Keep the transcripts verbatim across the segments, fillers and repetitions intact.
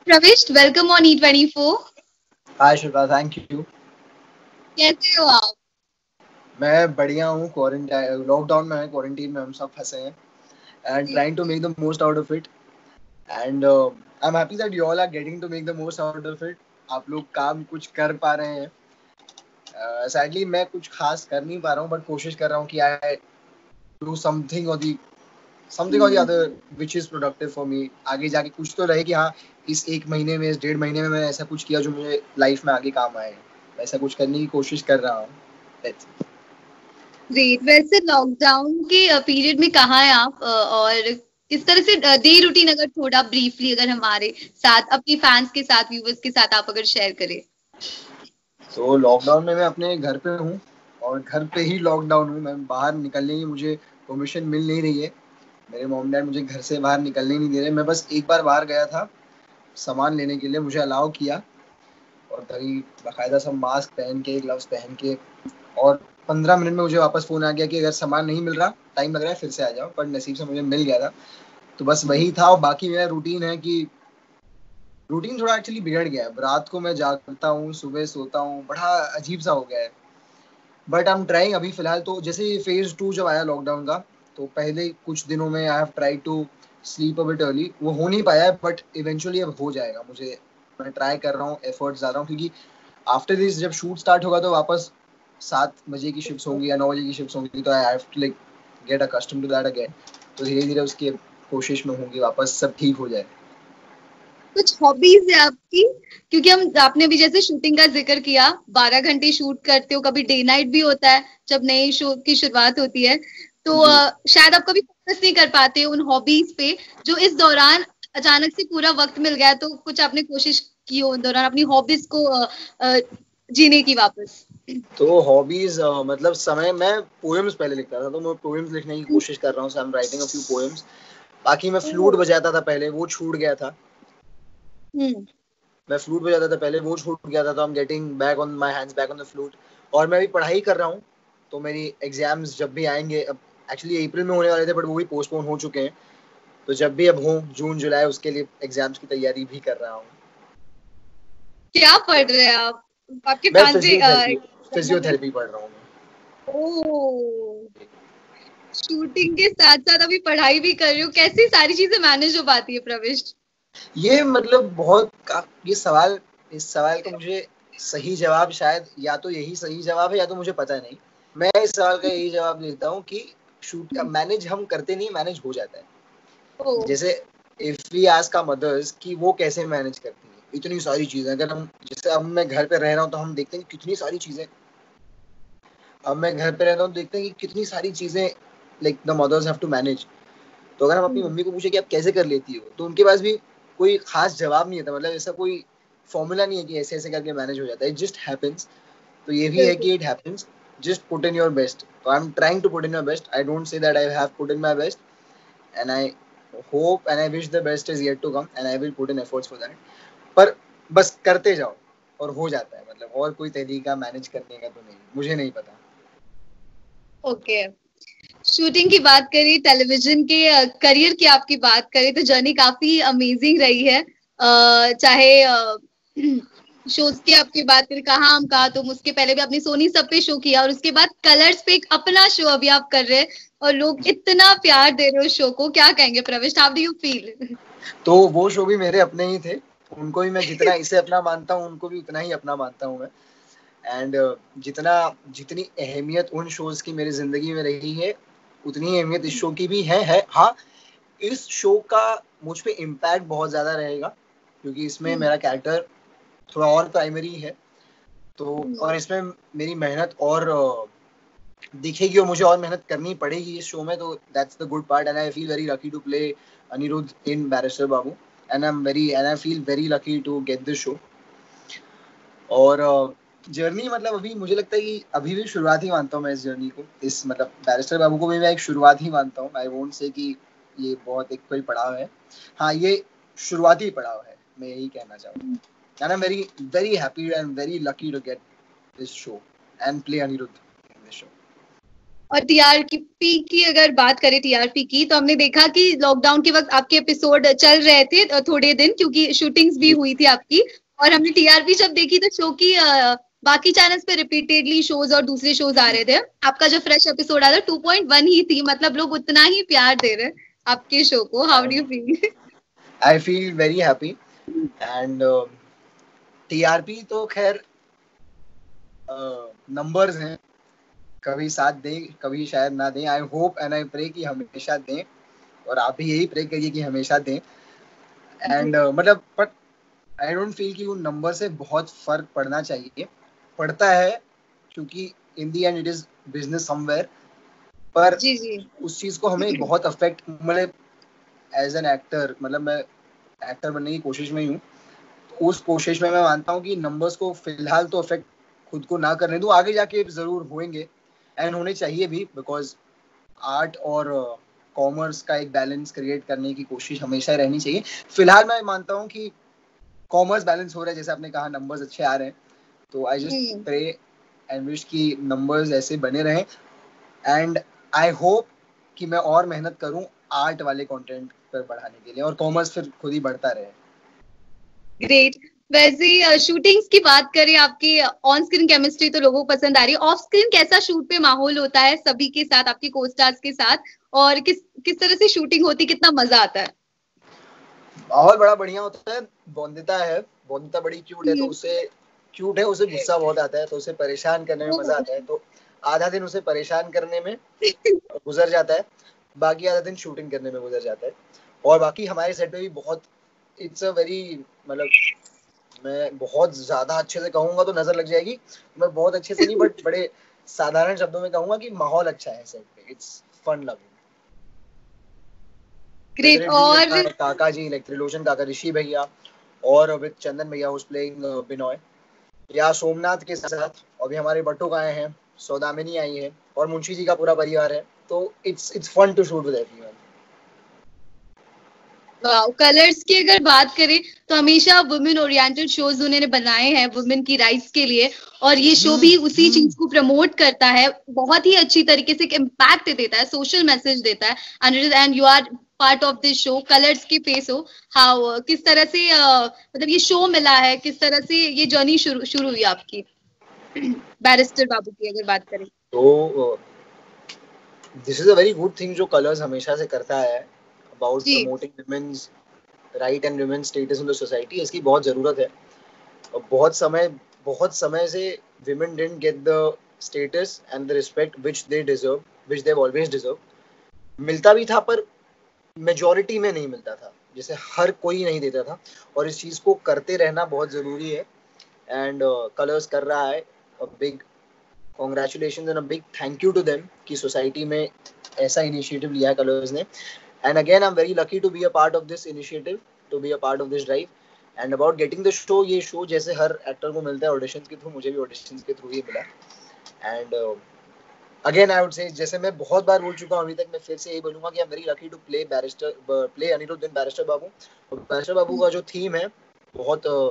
प्रविष्ट, welcome on E twenty four. Hi Shilpa, thank you. कैसे हो आप? मैं बढ़िया हूँ। क्वारंटाइन लॉकडाउन में है, क्वारंटीन में हम सब फंसे हैं and trying to make the most out of it and I am happy that you all are getting to make the most out of it. आप लोग काम कुछ कर पा रहे हैं। सैडली uh, मैं कुछ खास कर नहीं पा रहा हूँ, बट कोशिश कर रहा हूँ कि आई डू समथिंग और दी समथिंग और the other which is productive for me. आगे जाके कुछ तो रहे कि हाँ, इस एक महीने में, इस डेढ़ महीने में मैंने ऐसा कुछ किया जो मुझे लाइफ में आगे काम आए। ऐसा कुछ करने की कोशिश कर रहा हूँ। ग्रेट। वैसे लॉकडाउन के पीरियड में कहाँ हैं आप, अ, और किस तरह से डे रूटीन, अगर थोड़ा ब्रीफली अगर हमारे साथ, अपनी फैंस के साथ, व्यूवर्स के साथ आप अगर शेयर करें। तो लॉकडाउन में मैं अपने घर पे हूँ और घर पे ही लॉकडाउन हूँ। मैं बाहर निकलने की मुझे परमिशन मिल नहीं रही है। मेरे मॉम डैड मुझे घर से बाहर निकलने नहीं दे रहे। मैं बस एक बार बाहर गया था सामान लेने के लिए, मुझे अलाउ किया और तभी बाकायदा सब मास्क पहन के, ग्लव्स पहन के, और पंद्रह मिनट में मुझे वापस फ़ोन आ गया कि अगर सामान नहीं मिल रहा, टाइम लग रहा है, फिर से आ जाओ। पर नसीब से मुझे मिल गया था। तो बस वही था। और बाकी मेरा रूटीन है कि रूटीन थोड़ा एक्चुअली बिगड़ गया है। रात को मैं जागता हूँ, सुबह सोता हूँ, बड़ा अजीब सा हो गया है। But I am trying. अभी फिलहाल तो जैसे फेज टू जब आया लॉकडाउन का, तो पहले कुछ दिनों में I have try to sleep a bit early. वो हो नहीं पाया है, बट इवेंचुअली अब हो जाएगा। मुझे मैं ट्राई कर रहा हूँ, एफर्ट्स डाल रहा हूँ, क्योंकि आफ्टर दिस जब शूट स्टार्ट होगा तो वापस सात बजे की शिफ्ट होंगी या नौ बजे की शिफ्ट होंगी, तो I have to like get accustom to that again. तो धीरे धीरे उसकी कोशिश में होंगी वापस सब ठीक हो जाए। कुछ हॉबीज है आपकी? क्योंकि हम आपने भी जैसे शूटिंग का जिक्र किया, बारह घंटे शूट करते हो, कभी डे नाइट भी होता है जब नए शो की शुरुआत होती है, तो uh, शायद आप कभी फोकस नहीं कर पाते उन हॉबीज पे जो इस दौरान अचानक से पूरा वक्त मिल गया, तो कुछ आपने कोशिश की हो उन दौरान अपनी हॉबीज को uh, uh, जीने की वापस? तो हॉबीज मतलब समय मैं पोएम्स पहले लिखता था, तो मैं पोएम्स लिखने की कोशिश कर रहा हूँ। So I am writing a few poems. बाकी मैं फ्लूट बजाता था पहले, वो छूट गया था। हम्म। मैं फ्लूट बजाता था पहले, वो छूट गया था। तो I am getting back on my hands, back on the flute. और मैं भी पढ़ाई कर रहा हूँ। तो मेरी एग्जाम्स जब भी आएंगे, अब एक्चुअली अप्रैल में होने वाले थे, बट वो भी पोस्टपोन हो चुके हैं। तो जब भी अब हो जून जुलाई, उसके लिए एग्जाम्स की तैयारी भी कर रहा हूँ। क्या पढ़ रहे हैं आप? आपके मैं फैंसी फिजियोथेरेपी फिजियोथेरेपी पढ़ रहा हूँ। ओ, शूटिंग के साथ साथ अभी पढ़ाई भी कर रही हूँ, कैसी सारी चीजें मैनेज हो पाती है प्रविष्ट? ये मतलब बहुत ये सवाल इस सवाल का मुझे सही जवाब शायद या तो यही सही जवाब है या तो मुझे पता नहीं। मैं इस सवाल का यही जवाब देता हूँ कि शूट का मैनेज हम करते नहीं, मैनेज हो जाता है। जैसे if we ask our mothers कि वो कैसे मैनेज करती है इतनी सारी चीजें। अगर हम जैसे अब मैं घर पे रह रहा हूँ तो हम देखते हैं कि कितनी सारी चीजें, अब मैं घर पे रहता हूँ तो देखते हैं कि कितनी सारी चीजें like the mothers have to manage. तो अगर हम अपनी मम्मी को पूछे कि आप कैसे कर लेती हो, तो उनके पास भी कोई खास जवाब नहीं होता। मतलब ऐसा कोई फॉर्मूला नहीं है कि ऐसे ऐसे करके मैनेज हो जाता है। It just happens. तो ये भी है कि it happens. Just put in your best. तो I am trying to put in your best. I don't say that I have put in my best, and I hope and I wish the best is yet to come, and I will put in efforts for that. पर बस करते जाओ और हो जाता है। मतलब और कोई तरीका मैनेज करने का तो नहीं, मुझे नहीं पता। Okay okay. शूटिंग की बात करें, टेलीविजन के करियर की आपकी बात करें, तो जर्नी काफी अमेजिंग रही है। uh, चाहे शोज की आपकी बात करें, कहाँ हम कहा तुम, उसके पहले भी आपने सोनी सब पे शो किया, और उसके बाद कलर्स पे एक अपना शो अभी आप कर रहे हैं, और लोग इतना प्यार दे रहे हो शो को, क्या कहेंगे Pravisht? How do you feel? तो वो शो भी मेरे अपने ही थे। उनको भी मैं जितना इसे अपना मानता हूँ, उनको भी उतना ही अपना मानता हूँ मैं। एंड uh, जितना जितनी अहमियत उन शोज की मेरी जिंदगी में रही है, उतनी अहमियत इस शो की भी है है हाँ, इस शो का मुझ पे इम्पैक्ट बहुत ज्यादा रहेगा, क्योंकि इसमें मेरा कैरेक्टर थोड़ा और प्राइमरी है। तो और इसमें मेरी मेहनत और uh, दिखेगी और मुझे और मेहनत करनी पड़ेगी इस शो में। तो that's the good part, and I feel very lucky to play Anirudh in Barrister Babu, and I am very and I feel very lucky to get this show. और जर्नी uh, मतलब अभी मुझे लगता है कि अभी भी शुरुआत ही मानता हूँ मैं इस जर्नी को। इस मतलब बैरिस्टर बाबू को भी मैं एक शुरुआत ही मानता हूँ। आई वोंट से कि ये बहुत एक कोई पड़ाव है। हाँ, ये शुरुआती पड़ाव है, मैं यही कहना चाहूँगा। And I am very very happy and very lucky to get this show and play Anirudh in this show. और टीआरपी की अगर बात करें, टीआरपी की, तो हमने देखा कि लॉकडाउन के वक्त आपके एपिसोड चल रहे थे थोड़े दिन, क्योंकि शूटिंग्स भी हुई थी आपकी, और हमने टीआरपी जब देखी तो शो की अ, बाकी चैनल्स पे रिपीटेडली शोज और दूसरे शोज आ रहे थे। आपका जो फ्रेश एपिसोड आ रहा टू पॉइंट वन ही थी, मतलब लोग उतना ही प्यार दे रहे आपके शो को। How do you feel? I feel very happy and TRP तो खैर नंबर्स हैं, कभी साथ दें कभी शायद ना दें। I hope and I pray कि हमेशा दें, और आप भी यही प्रे करिए कि हमेशा दें। एंड uh, मतलब बट आई डोंट फील कि उन नंबर से बहुत फर्क पड़ना चाहिए। पड़ता है क्योंकि in the end it is business somewhere, पर जी जी उस चीज को हमें बहुत अफेक्ट, मतलब एज एन एक्टर, मतलब मैं एक्टर बनने की कोशिश में ही हूँ, उस कोशिश में मैं मानता हूँ कि नंबर्स को फिलहाल तो अफेक्ट खुद को ना करने दूं, आगे जाके जरूर होंगे एंड होने चाहिए भी, बिकॉज आर्ट और कॉमर्स uh, का एक बैलेंस क्रिएट करने की कोशिश हमेशा रहनी चाहिए। फिलहाल मैं मानता हूँ कि कॉमर्स बैलेंस हो रहा है, जैसे आपने कहा नंबर्स अच्छे आ रहे हैं, तो I just pray and wish कि नंबर्स ऐसे बने रहें। एंड आई होप कि मैं और मेहनत करूं आर्ट वाले कंटेंट पर बढ़ाने के लिए, और कॉमर्स फिर खुद ही बढ़ता रहे। ग्रेट। वैसे शूटिंग्स की बात करें, आपकी ऑन स्क्रीन केमिस्ट्री तो लोगों को पसंद आ रही है, ऑफ स्क्रीन कैसा शूट पे माहौल होता है सभी के साथ, आपके को स्टार्स के साथ, और किस किस तरह से शूटिंग होती, कितना मजा आता है? माहौल बड़ा बढ़िया होता है। बोंदिता है, बोंदिता बड़ी क्यूट है, तो उसे क्यूट है, उसे गुस्सा बहुत आता है, तो उसे परेशान करने में मजा आता है। तो आधा दिन उसे परेशान करने में गुजर जाता है, बाकी आधा दिन शूटिंग करने में गुजर जाता है। और बाकी हमारे सेट पे भी बहुत, इट्स अ वेरी, मतलब मैं बहुत ज्यादा अच्छे से कहूंगा तो नजर लग जाएगी, मैं बहुत अच्छे से नहीं बट बड़े साधारण शब्दों में कहूंगा कि माहौल अच्छा है सेट पे, इट्स फन लविंग। ग्रेट। और काका जी, लाइक त्रिलोचन काका, ऋषि भैया, और विद चंदन भैया हुज प्लेइंग बिनॉय, या सोमनाथ के साथ अभी हमारे बट्टू आए हैं, सौदामिनी आई है, और मुंशी जी का पूरा परिवार है, तो it's it's fun to shoot with everyone. Colors की अगर बात करें तो हमेशा वुमेन ओरिएंटेड शोज उन्होंने बनाए हैं वुमेन की राइट्स के लिए, और ये शो भी उसी चीज को प्रमोट करता है, बहुत ही अच्छी तरीके से इम्पैक्ट देता है, सोशल मैसेज देता है। And and you are part of this show, Colors की फेस हो। हाउ किस तरह से uh, मतलब ये शो मिला है, किस तरह से ये जर्नी शुरू शुरू हुई आपकी बैरिस्टर बाबू की अगर बात करें तो? This is a very good thing जो कलर्स हमेशा से करता है, about promoting women's right and women's status in the society. इसकी बहुत जरूरत है। बहुत समय बहुत समय से women didn't get the status and the respect which they deserve, which they've always deserved. मिलता भी था पर मेजॉरिटी में नहीं मिलता था, जैसे हर कोई नहीं देता था, और इस चीज को करते रहना बहुत जरूरी है। एंड कलर्स uh, कर रहा है, big congratulation and a big thank you to them कि सोसाइटी में ऐसा इनिशिएटिव लिया है कलर्स ने। And again I am very lucky to be a part of this initiative, to be a part of this drive. And about getting the show, ये show जैसे हर actor को मिलता है ऑडिशन के थ्रू, मुझे भी ऑडिशन के थ्रू ही मिला। And again I would say, जैसे मैं बहुत बार बोल चुका हूँ अभी तक, मैं फिर से यही बोलूंगा कि I am very lucky to play Barrister play Anirudh in Barrister Babu. Barrister Babu का जो थीम है बहुत uh,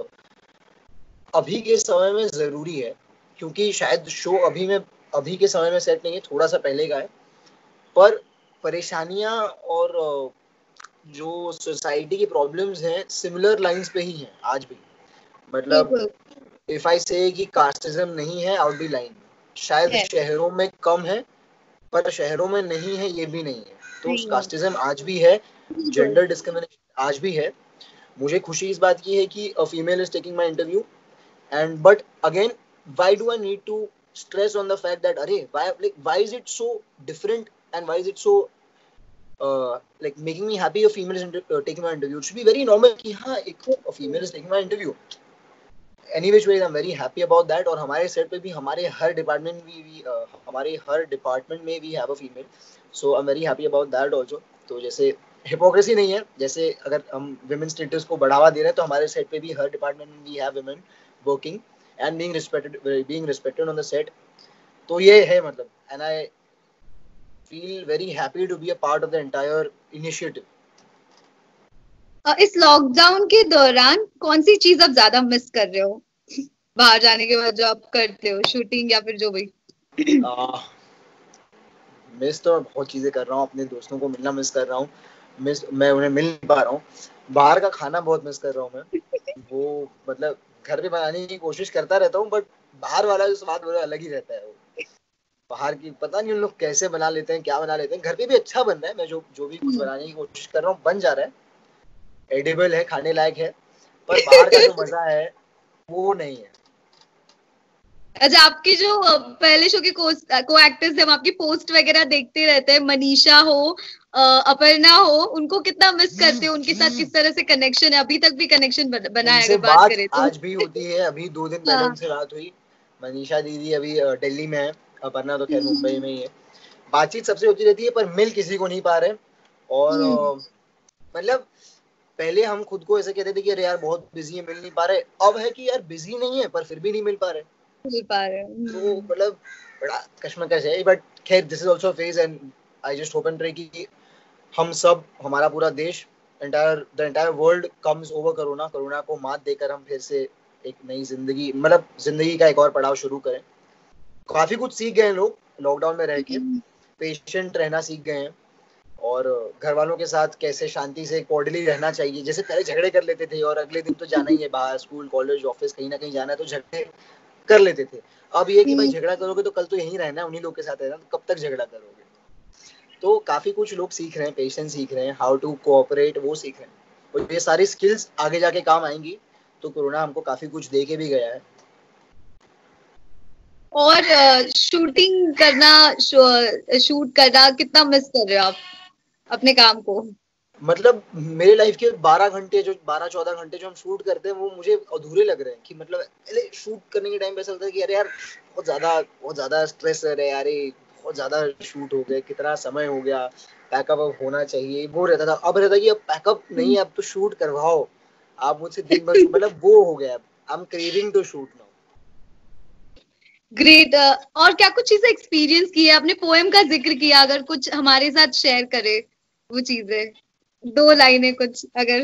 अभी के समय में जरूरी है, क्योंकि शायद शो अभी में अभी के समय में सेट नहीं है, थोड़ा सा पहले का है, पर परेशानियां और uh, जो सोसाइटी की प्रॉब्लम्स हैं सिमिलर लाइंस पे ही हैं आज भी। मतलब इफ आई से कि कास्टिज्म नहीं है आउट दी लाइन, शायद शहरों में कम है, पर शहरों में नहीं है ये भी नहीं है, तो कास्टिज्म आज भी है, जेंडर डिस्क्रिमिनेशन आज भी है। मुझे खुशी इस बात की है कि a female is taking my interview, and but again why do I need to stress on the fact that अरे why like why is it so different and why is it so Uh, like making me happy a female is inter- uh, taking my interview. It should be very normal कि हाँ एक a female is taking my interview. Any which ways I'm very happy about that. और हमारे set पे भी हमारे हर department में भी uh, हमारे हर डिपार्टमेंट में भी have a female. So I'm very happy about that also. तो जैसे हिपोक्रेसी नहीं है, जैसे अगर हम women status को बढ़ावा दे रहे हैं तो हमारे सेट पे भी हर डिपार्टमेंट में we have women working and being respected being respected on the set. तो ये है मतलब, and I feel very happy to be a part of the entire initiative. इस लॉकडाउन के दौरान कौन सी चीज आप ज्यादा मिस कर रहे हो बाहर जाने के बाद, जो आप करते हो शूटिंग या फिर जो भी? uh, मिस तो मैं बहुत चीज़ें कर रहा हूँ, अपने दोस्तों को मिलना मिस कर रहा हूँ, मिस मैं उन्हें मिल नहीं पा रहा हूँ। बाहर का खाना बहुत मिस कर रहा हूँ मैं। वो मतलब घर पे बनाने की कोशिश करता रहता हूँ, बट बाहर वाला जो स्वाद वो अलग ही रहता है। वो बाहर की पता नहीं उन लोग कैसे बना लेते हैं, क्या बना लेते हैं। घर पे भी अच्छा बन रहा है, मैं जो जो भी कुछ बनाने की कोशिश कर रहा हूँ बन जा रहा है, एडिबल है, खाने लायक है, पर बाहर का जो मजा है वो नहीं है। अच्छा, आपके जो अ, पहले शो के को को एक्टर्स थे, हम आपकी पोस्ट वगैरह देखते रहते हैं, मनीषा हो, अ, अपर्णा हो, उनको कितना मिस करते हो? उनके साथ किस तरह से कनेक्शन है? अभी तक भी कनेक्शन बन, बना है उनसे अगर बात बात करें तो? आज भी होती है, अभी दो दिन पहले हाँ। उनसे बात हुई। मनीषा दीदी अभी अ, दिल्ली में है, अपर्णा तो खैर मुंबई में ही है। बातचीत सबसे होती रहती है, पर मिल किसी को नहीं पा रहे। और हम्म। अ, मतलब पहले हम खुद को ऐसे कहते थे कि अरे यार बहुत बिजी है, मिल नहीं पा रहे। अब है कि यार बिजी नहीं है, पर फिर भी नहीं मिल पा रहे। मिल पा रहे हैं। तो हम्म। मतलब बड़ा कश्मकश है, बट खैर this is also phase, and I just hope and pray कि हम सब, हमारा पूरा देश, entire the entire world comes over corona, corona को मात देकर हम फिर से एक नई जिंदगी, मतलब जिंदगी का एक और पड़ाव शुरू करें। काफी कुछ सीख गए हैं लोग लॉकडाउन में रह के, हम्म। पेशेंट रहना सीख गए हैं, और घर वालों के साथ कैसे शांति से कोऑर्डिनली रहना चाहिए। जैसे पहले झगड़े कर लेते थे और अगले दिन तो जाना ही है बाहर, स्कूल कॉलेज ऑफिस कहीं ना कहीं जाना है, तो झगड़े कर लेते थे। अब ये कि भाई हम्म। झगड़ा करोगे तो कल तो यहीं रहना है, उन्हीं लोग के साथ रहना, तो कब तक झगड़ा करोगे। तो काफी कुछ लोग सीख रहे हैं, पेशेंस सीख रहे हैं, हाउ टू कोऑपरेट वो सीख रहे हैं, और ये सारी स्किल्स आगे जाके काम आएंगी। तो कोरोना हमको काफी कुछ दे के भी गया है। और शूटिंग करना, शूट करना कितना मिस कर रहे हो आप अपने काम को? मतलब मेरे लाइफ के बारह घंटे, जो बारह चौदह घंटे जो हम शूट करते हैं, वो मुझे अधूरे लग रहे हैं। कि मतलब पहले शूट करने के टाइम पे ऐसा लगता है कि अरे यार बहुत ज्यादा बहुत ज्यादा स्ट्रेस है रे यार, ये बहुत ज्यादा शूट हो गए, कितना समय हो गया, पैकअप अब होना चाहिए, वो रहता था। अब रहता है कि अब पैकअप नहीं है, अब तो शूट करवाओ, आप मुझसे दिन भर shoot- मतलब वो हो गया। I am craving to shoot now. Great. और क्या कुछ चीजें एक्सपीरियंस की है? आपने पोएम का जिक्र किया, अगर कुछ हमारे साथ शेयर करे वो चीजें, दो लाइनें कुछ अगर।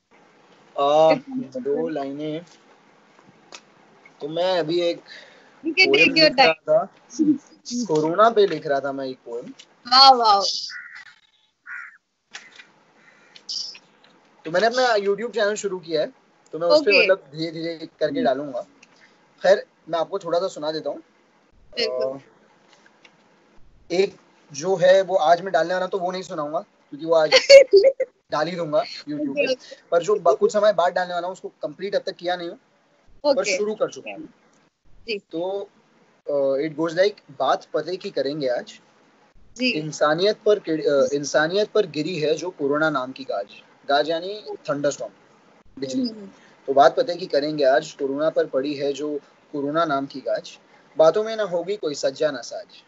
दो लाइनें तो मैं अभी एक you can poem take your लिख रहा था, टाइम। कोरोना पे लिख रहा था मैं एक पोएम। वाह वाह। तो मैंने अपना यूट्यूब चैनल शुरू किया है, तो मैं उस पर ओके। मतलब धीरे धीरे करके डालूंगा। खैर मैं आपको थोड़ा सा सुना देता बिल्कुल। हूँ। एक जो है वो आज मैं डालने वाला, तो वो नहीं सुनाऊंगा क्योंकि वो आज डाल ही दूंगा यूट्यूब पे। ओके। पर जो कुछ समय बाद डालने वाला हूँ उसको कंप्लीट अब तक किया नहीं हूँ, पर ओके। शुरू कर चुका हूँ। जी। तो इट गोज लाइक, बात पते की करेंगे आज, जी। इंसानियत पर uh, इंसानियत पर गिरी है जो कोरोना नाम की गाज। गाज यानी थंडरस्टॉर्म, बिजली। हम्म। तो बात पते की करेंगे आज, कोरोना पर पड़ी है जो कोरोना नाम की गाज। बातों में ना होगी कोई सज्जा ना साज,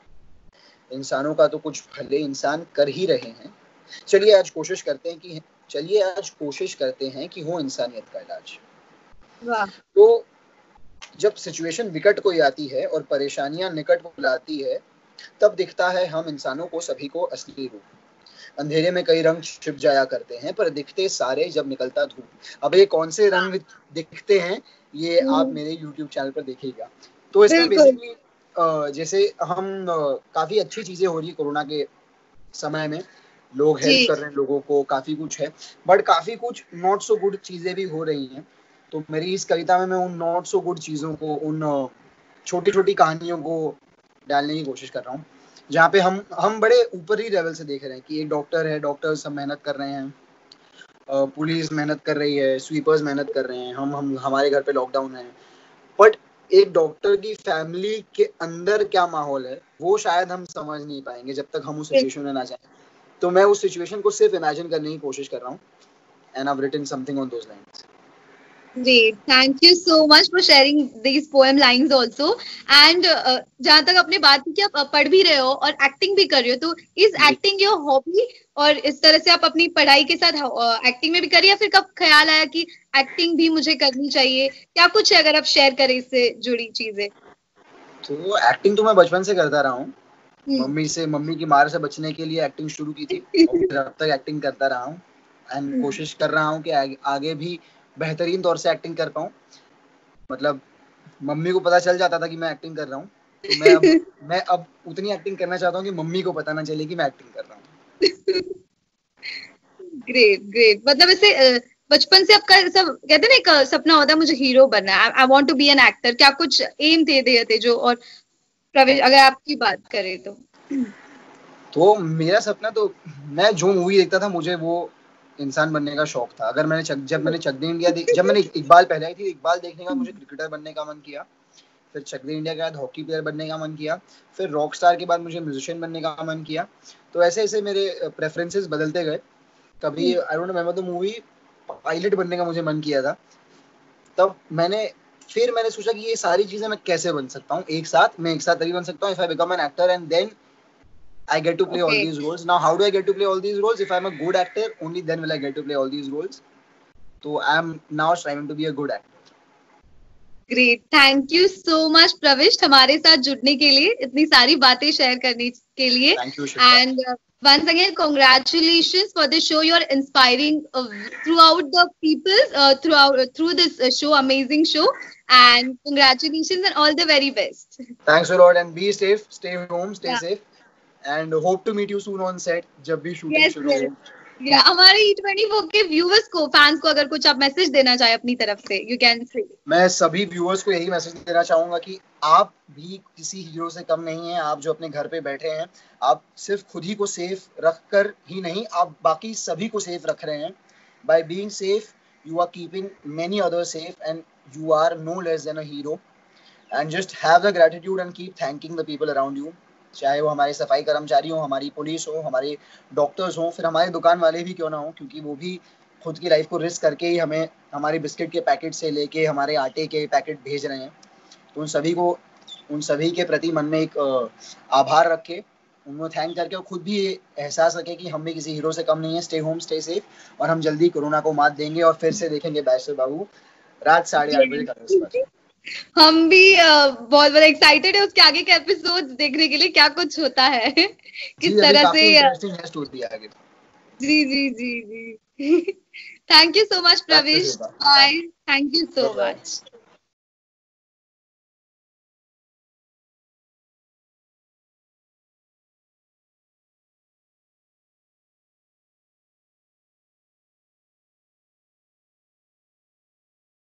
इंसानों का तो कुछ भले इंसान कर ही रहे हैं। चलिए आज कोशिश करते हैं कि चलिए आज कोशिश करते हैं कि हो इंसानियत का इलाज। वाह। तो जब सिचुएशन विकट कोई आती है और परेशानियां निकट बुलाती है, तब दिखता है हम इंसानों को सभी को असली रूप। अंधेरे में कई रंग छिप जाया करते हैं, पर दिखते सारे जब निकलता धूप। अब ये कौन से रंग दिखते हैं, ये आप हम्म। मेरे यूट्यूब चैनल पर देखिएगा। तो इसमें बिल्कुल। बेसिकली जैसे हम अ, काफी अच्छी चीजें हो रही है कोरोना के समय में, लोग जी। हेल्प कर रहे हैं लोगों को, काफी कुछ है। बट काफी कुछ नॉट सो गुड चीजें भी हो रही हैं। तो मेरी इस कविता में मैं उन नॉट सो गुड चीजों को, उन छोटी छोटी कहानियों को डालने की कोशिश कर रहा हूँ, जहाँ पे हम हम बड़े ऊपरी लेवल से देख रहे हैं कि एक डॉक्टर है, डॉक्टर सब मेहनत कर रहे हैं, पुलिस मेहनत कर रही है, स्वीपर्स मेहनत कर रहे हैं, हम हम हमारे घर पे लॉकडाउन है। बट एक डॉक्टर की फैमिली के अंदर क्या माहौल है, वो शायद हम समझ नहीं पाएंगे जब तक हम उस सिचुएशन में ना जाए। तो मैं उस सिचुएशन को सिर्फ इमेजिन करने की कोशिश कर रहा हूँ, and I have written something on those lines. जी, thank you so much for sharing these poem lines also. एंड जहां तक आपने बात की कि आप uh, पढ़ भी रहे हो और एक्टिंग भी कर रहे हो, तो इज जी। Acting your hobby? और इस तरह से आप अपनी पढ़ाई के साथ एक्टिंग में भी करिए, या फिर कब ख्याल आया कि एक्टिंग भी मुझे करनी चाहिए? क्या कुछ है अगर आप शेयर करें इससे जुड़ी चीजें? तो एक्टिंग तो मैं बचपन से करता रहा हूँ, हम्म। मम्मी से मम्मी की मार से बचने के लिए एक्टिंग शुरू की थी, और फिर अब तक एक्टिंग करता रहा हूँ। And hmm. कोशिश कर रहा हूँ कि आगे, आगे भी बेहतरीन तौर से एक्टिंग कर पाऊँ। मतलब मम्मी को पता चल जाता था कि मैं एक्टिंग कर रहा हूँ, तो मैं अब मैं अब उतनी एक्टिंग करना चाहता हूँ कि मम्मी को पता ना चले कि मैं एक्टिंग कर रहा हूँ। ग्रेट ग्रेट, मतलब ऐसे अ, बचपन से आपका सब कहते हैं ना, एक अ, सपना होता है मुझे हीरो बनना है, I want to be an actor, क्या कुछ एम थे दिए थे जो? और प्रवेश अगर आपकी बात करें तो? तो मेरा सपना तो, मैं जो मूवी देखता था मुझे वो इंसान बनने का शौक था। अगर मैंने चक, जब मैंने चक दे इंडिया देख, जब मैंने इकबाल पहले आई थी, इकबाल देखने के बाद मुझे क्रिकेटर बनने का मन किया। फिर चक दे इंडिया के बाद हॉकी प्लेयर बनने का मन किया। फिर रॉक स्टार के बाद मुझे म्यूजिशियन बनने का मन किया। तो ऐसे ऐसे मेरे प्रेफरेंसेस बदलते गए। कभी I don't remember the movie, pilot बनने का मुझे मन किया था। तब मैंने फिर मैंने सोचा कि ये सारी चीजें मैं कैसे बन सकता हूँ एक साथ, मैं एक साथ तभी बन सकता हूँ if I become an actor and then I get to play all okay these roles. Now, how do I get to play all these roles? If I'm a good actor, only then will I get to play all these roles. So I'm now striving to be a good actor. Great, thank you so much Pravisht हमारे साथ जुड़ने के लिए, इतनी सारी बातें share करने के लिए। Thank you, Shikha. And once again congratulations for the show, you're inspiring uh, throughout the people uh, throughout uh, through this uh, show, amazing show, and congratulations and all the very best. Thanks a lot and be safe, stay home, stay Yeah. safe and hope to meet you soon on set जब भी shooting Yes, शुरू yes. हो। या हमारे E twenty four के viewers को, fans को अगर कुछ आप मैसेज देना चाहे अपनी तरफ से, यू कैन से। मैं सभी व्यूअर्स को यही मैसेज देना चाहूंगा कि आप भी किसी हीरो से कम नहीं हैं। आप जो अपने घर पे बैठे हैं, आप सिर्फ खुद ही को सेफ रख कर ही नहीं, आप बाकी सभी को सेफ रख रहे हैं। By being safe you are keeping many others safe and you are no less than a hero. And just have the gratitude and keep thanking the people around you, चाहे वो हमारे सफाई कर्मचारी हो, हमारी पुलिस हो, हमारे डॉक्टर्स हो, फिर हमारे दुकान वाले भी क्यों ना हो, क्योंकि वो भी खुद की लाइफ को रिस्क करके ही हमें हमारे बिस्किट के पैकेट से लेके हमारे आटे के पैकेट भेज रहे हैं। तो उन सभी को, उन सभी के प्रति मन में एक आभार रखे, उनको थैंक करके और खुद भी ये एहसास रखे कि हम भी किसी हीरो से कम नहीं है। स्टे होम, स्टे सेफ और हम जल्दी कोरोना को मात देंगे और फिर से देखेंगे बैचलर बाबू रात साढ़े आठ बजे कलर्स पर। हम भी uh, बहुत बड़ा एक्साइटेड है उसके आगे के एपिसोड्स देखने के लिए, क्या कुछ होता है किस तरह से। इंटरेस्टिंग है स्टोरी आगे। जी जी जी जी। Thank you so much Pravesh, bye, thank you so much.